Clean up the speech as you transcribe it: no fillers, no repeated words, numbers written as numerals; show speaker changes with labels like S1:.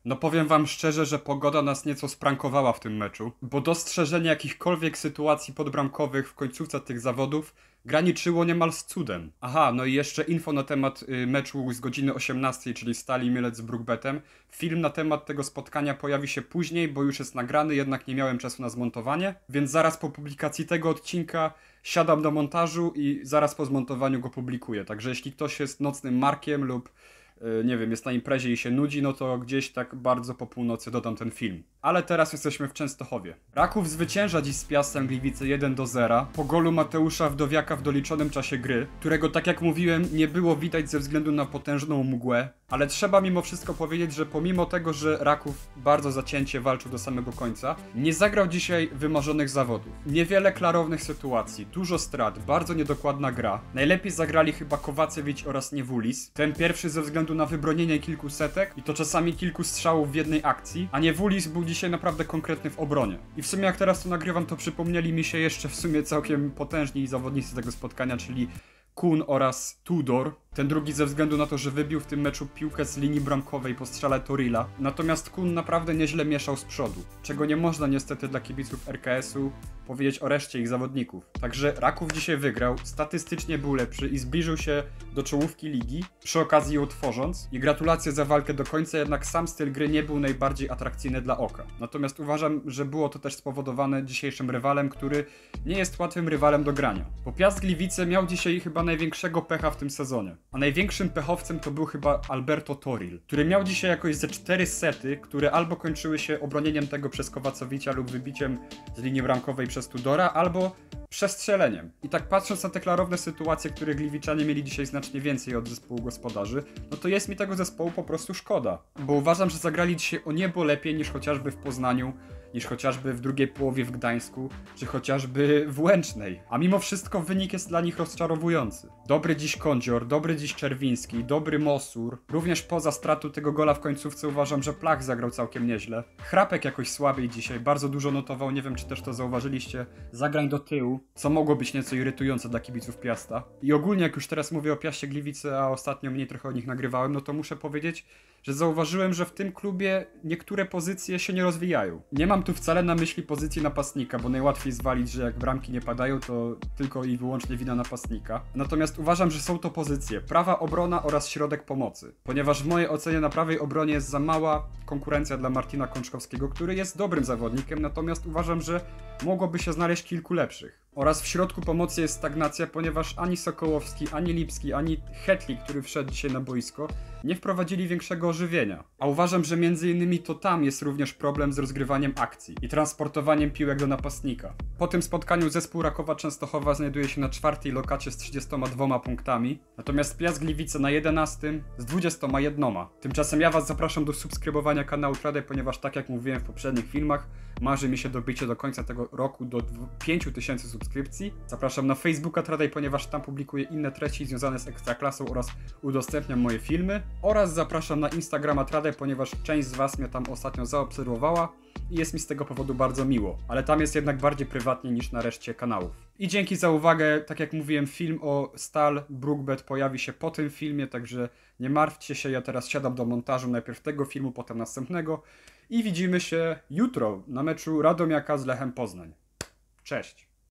S1: No powiem wam szczerze, że pogoda nas nieco sprankowała w tym meczu, bo dostrzeżenie jakichkolwiek sytuacji podbramkowych w końcówce tych zawodów graniczyło niemal z cudem. Aha, no i jeszcze info na temat meczu z godziny 18, czyli Stali Mielec z Brookbetem. Film na temat tego spotkania pojawi się później, bo już jest nagrany, jednak nie miałem czasu na zmontowanie, więc zaraz po publikacji tego odcinka siadam do montażu i zaraz po zmontowaniu go publikuję. Także jeśli ktoś jest nocnym markiem lub nie wiem, jest na imprezie i się nudzi, no to gdzieś tak bardzo po północy dodam ten film. Ale teraz jesteśmy w Częstochowie. Raków zwycięża dziś z Piastem Gliwice 1-0 po golu Mateusza Wdowiaka w doliczonym czasie gry, którego, tak jak mówiłem, nie było widać ze względu na potężną mgłę, ale trzeba mimo wszystko powiedzieć, że pomimo tego, że Raków bardzo zacięcie walczył do samego końca, nie zagrał dzisiaj wymarzonych zawodów. Niewiele klarownych sytuacji, dużo strat, bardzo niedokładna gra. Najlepiej zagrali chyba Kowacewic oraz Niewulis. Ten pierwszy ze względu na wybronienie kilku setek i to czasami kilku strzałów w jednej akcji, a Niewulis był dzisiaj naprawdę konkretny w obronie. I w sumie jak teraz to nagrywam, to przypomnieli mi się jeszcze w sumie całkiem potężni zawodnicy tego spotkania, czyli Kun oraz Tudor. Ten drugi ze względu na to, że wybił w tym meczu piłkę z linii bramkowej po strzale Torilla. Natomiast Kun naprawdę nieźle mieszał z przodu, czego nie można niestety dla kibiców RKS-u powiedzieć o reszcie ich zawodników. Także Raków dzisiaj wygrał, statystycznie był lepszy i zbliżył się do czołówki ligi, przy okazji ją tworząc. I gratulacje za walkę do końca, jednak sam styl gry nie był najbardziej atrakcyjny dla oka. Natomiast uważam, że było to też spowodowane dzisiejszym rywalem, który nie jest łatwym rywalem do grania. Bo Piast Gliwice miał dzisiaj chyba największego pecha w tym sezonie. A największym pechowcem to był chyba Alberto Toril, który miał dzisiaj jakoś ze 4 sety, które albo kończyły się obronieniem tego przez Kowacowicza lub wybiciem z linii bramkowej przez Tudora, albo przestrzeleniem. I tak patrząc na te klarowne sytuacje, które Gliwiczanie mieli dzisiaj znacznie więcej od zespołu gospodarzy, no to jest mi tego zespołu po prostu szkoda. Bo uważam, że zagrali dzisiaj o niebo lepiej niż chociażby w Poznaniu, niż chociażby w drugiej połowie w Gdańsku, czy chociażby w Łęcznej. A mimo wszystko wynik jest dla nich rozczarowujący. Dobry dziś Kądzior, dobry dziś Czerwiński, dobry Mosur. Również poza stratą tego gola w końcówce uważam, że Plach zagrał całkiem nieźle. Chrapek jakoś słabiej dzisiaj, bardzo dużo notował, nie wiem czy też to zauważyliście, zagrań do tyłu, co mogło być nieco irytujące dla kibiców Piasta. I ogólnie jak już teraz mówię o Piaście Gliwice, a ostatnio mniej trochę o nich nagrywałem, no to muszę powiedzieć, że zauważyłem, że w tym klubie niektóre pozycje się nie rozwijają. Nie mam tu wcale na myśli pozycji napastnika, bo najłatwiej zwalić, że jak bramki nie padają, to tylko i wyłącznie wina napastnika. Natomiast uważam, że są to pozycje prawa obrona oraz środek pomocy. Ponieważ w mojej ocenie na prawej obronie jest za mała konkurencja dla Martina Kączkowskiego, który jest dobrym zawodnikiem, natomiast uważam, że mogłoby się znaleźć kilku lepszych. Oraz w środku pomocy jest stagnacja, ponieważ ani Sokołowski, ani Lipski, ani Hetli, który wszedł dzisiaj na boisko, nie wprowadzili większego ożywienia. A uważam, że między innymi to tam jest również problem z rozgrywaniem akcji i transportowaniem piłek do napastnika. Po tym spotkaniu zespół Rakowa Częstochowa znajduje się na 4. lokacie z 32 punktami, natomiast Piast Gliwice na 11 z 21. Tymczasem ja was zapraszam do subskrybowania kanału Tradej, ponieważ tak jak mówiłem w poprzednich filmach, marzy mi się dobicie do końca tego roku do 5000 subskrypcji. Zapraszam na Facebooka Tradej, ponieważ tam publikuję inne treści związane z Ekstraklasą oraz udostępniam moje filmy. Oraz zapraszam na Instagrama Tradej, ponieważ część z was mnie tam ostatnio zaobserwowała i jest mi z tego powodu bardzo miło. Ale tam jest jednak bardziej prywatnie niż na reszcie kanałów. I dzięki za uwagę. Tak jak mówiłem, film o Stal Brookbet pojawi się po tym filmie, także nie martwcie się, ja teraz siadam do montażu najpierw tego filmu, potem następnego i widzimy się jutro na meczu Radomiaka z Lechem Poznań. Cześć!